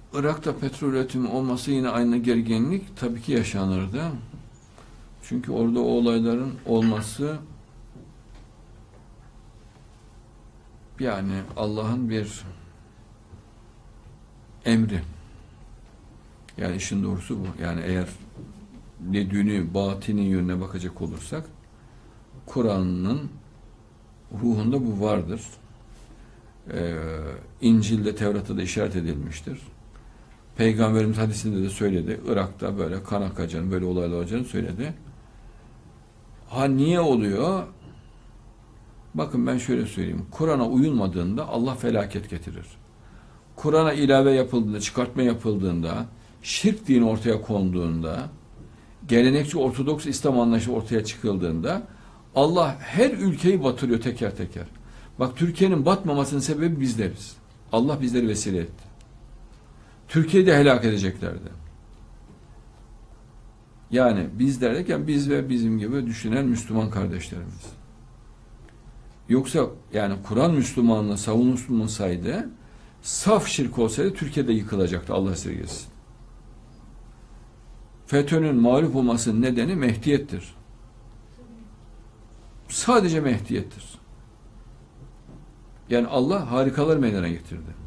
Irak'ta petrol üretimi olması yine aynı gerginlik tabii ki yaşanırdı. Çünkü orada o olayların olması yani Allah'ın bir emri. Yani işin doğrusu bu. Yani eğer ledünü, batini yönüne bakacak olursak Kur'an'ın ruhunda bu vardır. İncil'de, Tevrat'ta da işaret edilmiştir. Peygamberimiz hadisinde de söyledi. Irak'ta böyle kan akacağını, böyle olaylar olacağını söyledi. Ha niye oluyor? Bakın ben şöyle söyleyeyim. Kur'an'a uyulmadığında Allah felaket getirir. Kur'an'a ilave yapıldığında, çıkartma yapıldığında, şirk dini ortaya konduğunda, gelenekçi Ortodoks İslam anlayışı ortaya çıkıldığında Allah her ülkeyi batırıyor teker teker. Bak Türkiye'nin batmamasının sebebi bizleriz. Allah bizleri vesile etti. Türkiye'yi de helak edeceklerdi. Yani biz derken biz ve bizim gibi düşünen Müslüman kardeşlerimiz. Yoksa yani Kur'an Müslümanlığı savunulmasaydı, saf şirk olsaydı Türkiye'de yıkılacaktı, Allah esirgesin. FETÖ'nün mağlup olmasının nedeni Mehdiyettir. Sadece Mehdiyettir. Yani Allah harikalar meydana getirdi.